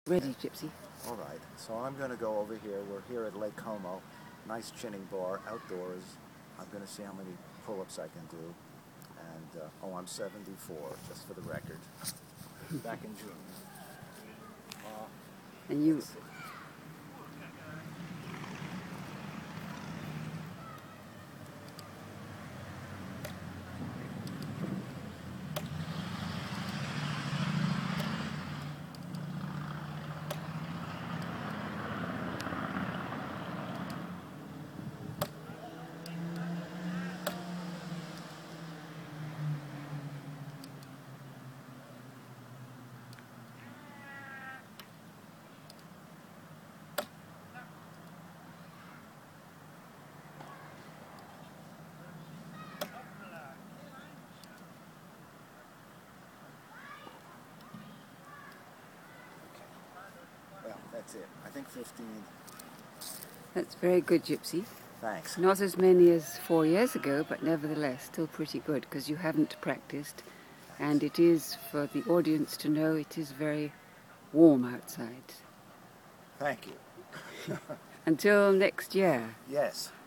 Ready, Gypsy. All right, so I'm going to go over here. We're here at Lake Como. Nice chinning bar, outdoors. I'm going to see how many pull-ups I can do. And, oh, I'm 74, just for the record. Back in June. And you... Well, that's it. I think 15. That's very good, Gypsy. Thanks. Not as many as 4 years ago, but nevertheless still pretty good, because you haven't practiced. And it is, for the audience to know, it is very warm outside. Thank you. Until next year. Yes.